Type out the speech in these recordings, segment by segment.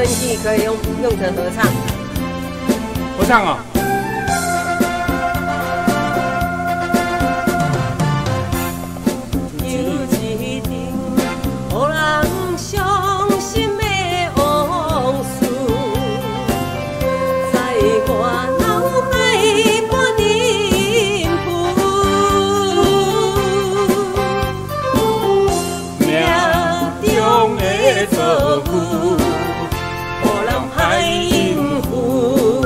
天气可以用成合唱。 合唱啊！ 有一场予人伤心的往事，在我脑海般沉浮，命中的错误。 海音符，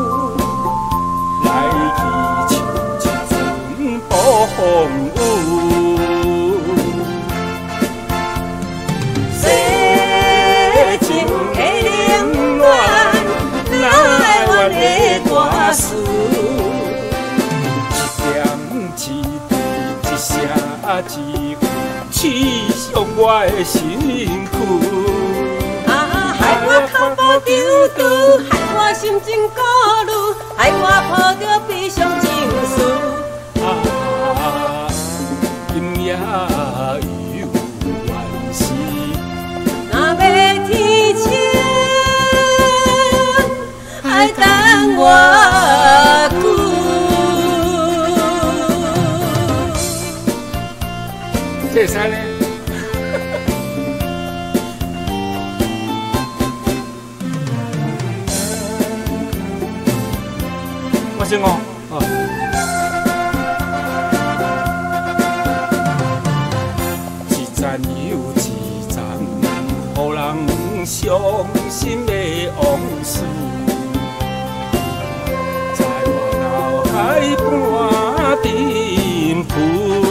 来去像一阵暴风雨， 世情的冷暖，哪会怨的大事？ 一点一滴，一声一句，刺伤我的身躯。 害我脚步丢丢，害我心情孤独，害我抱着悲伤情绪。 今夜有缘时， 若要天晴，爱等我久。 这山呢？我先哦，一站又一站，予人伤心的往事，在我脑海般沉浮。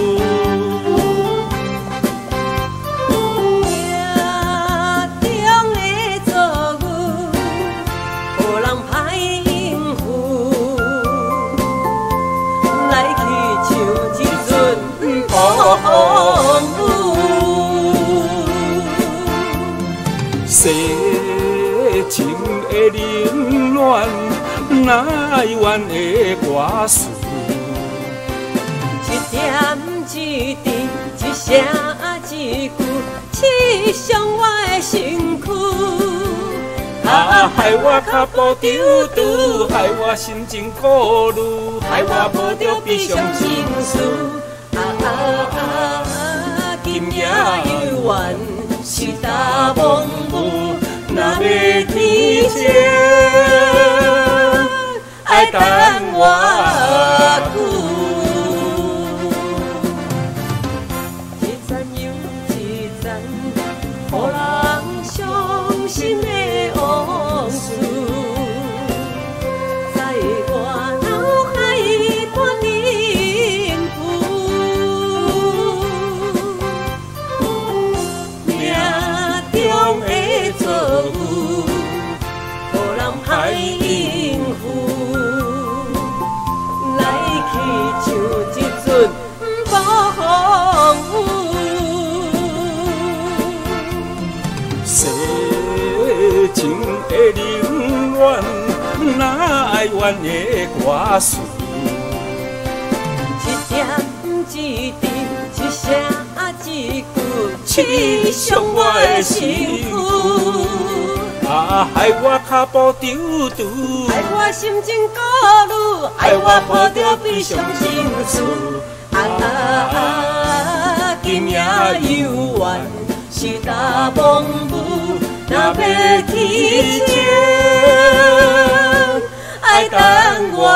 世情的冷暖，哪会怨的歌词？ 一点一滴，一声一句，刺伤我的身躯。 害我脚步丢丢，害我心情孤独，害我抱着悲伤情绪。 今夜有缘是大梦雾，若要天晴，爱等我久。一站又一站，予人伤心的往事，在我脑海般沉浮。命中的错误，予人海应付，来去像一阵暴风雨。 世情的冷暖，哪会怨的歌词？ 一点一滴，一声一句，刺伤我的身躯。 害我脚步丢丢， 害我心情孤独，害我抱着悲伤情绪。今夜有缘是大梦雾，若要天晴，爱等我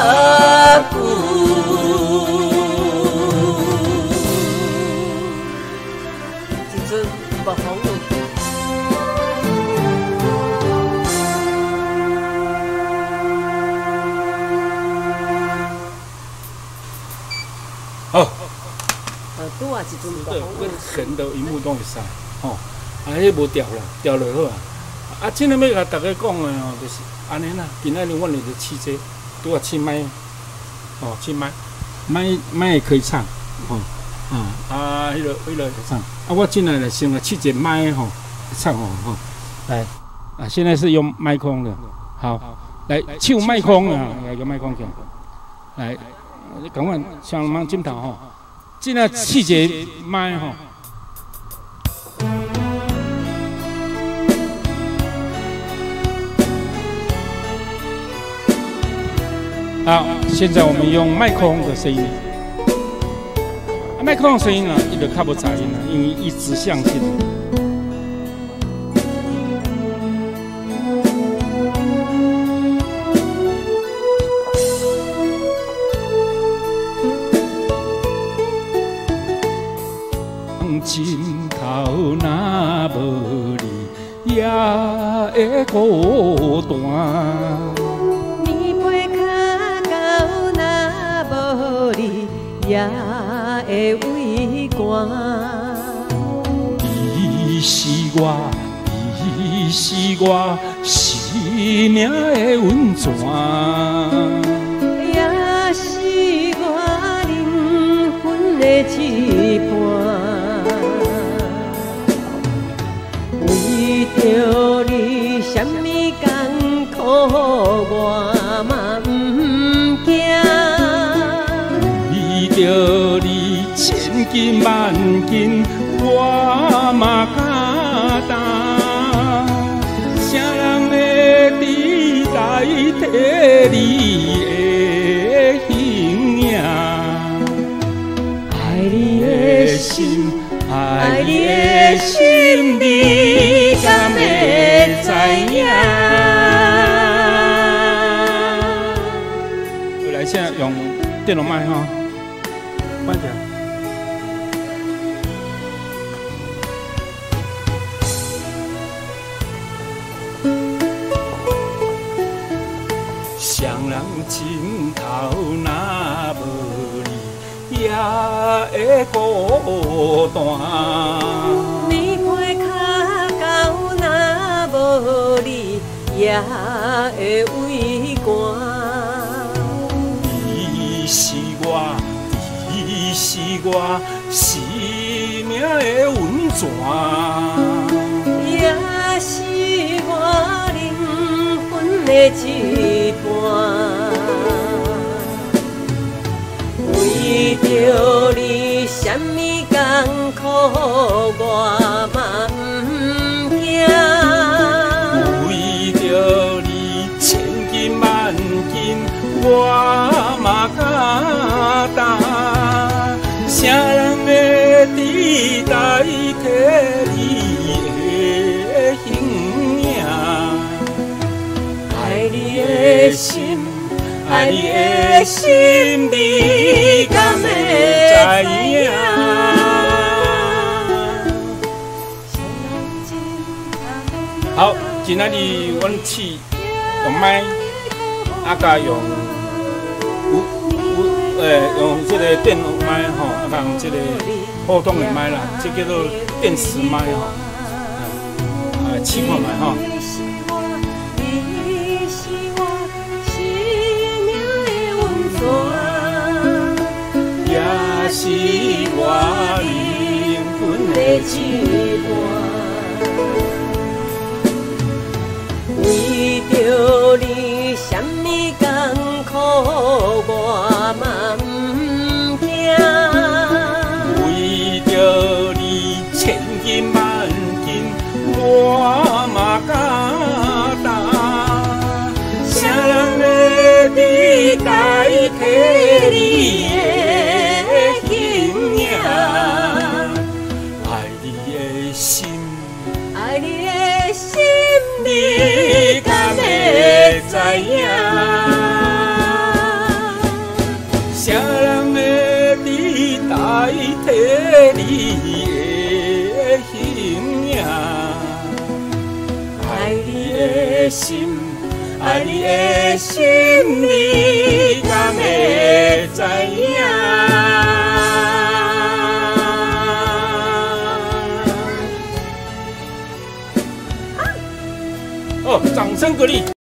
久。一阵暴风雨。 好， 拄啊一阵大风雨， 横的荧幕都会使，吼，迄无掉啦，掉落好啊。啊，今日要甲大家讲的哦，就是安尼啦。今仔日阮就是试这，拄啊试麦，哦，试麦，麦可以唱，吼，迄个会唱。啊，我进来了，先来试一麦吼，唱吼，来，现在是用麦克风的，好，来，手麦克风啊，来个麦克风起来，来。 你赶快上忙镜头吼，进来细节麦吼。 好，现在我们用麦克风的声音。麦克风声音呢，伊就较无杂音啦，因为伊指向性。枕头若无你，也会孤单。 棉被脚到若无你，也会畏寒。 你是我，你是我生命的温泉。 也是我灵魂的一半。为着你，什么艰苦我嘛不惊。 为着你，千斤万斤我嘛敢担。啥人会替代替你的形影？爱你的心，爱你的心，你敢会知影？来，现在用电容麦哈，关起来。双人枕头若无你，也会孤单。 棉被脚到若无你，也会畏寒。 你是我，你是我生命的温泉。 也是我灵魂的一半。为着你，什么艰苦我嘛不惊。 为着你，千斤万斤我嘛敢担。啥人会替代替你的形影？爱你的心，爱你的心，你敢会知影？好，今仔日阮试用麦，加用用这个电容麦吼，加用这个普通的麦啦，这叫做电磁麦吼，试看卖吼。也是我灵魂的一半。 为着你，什么艰苦我嘛不惊。 为着你，千斤万斤我嘛敢担。啥人会替代替你的形影？爱你的心， 爱你的心， 你敢会知影？啥人会替代替你的形影？爱你的心，爱你的心，你敢会知影？哦，掌声鼓励。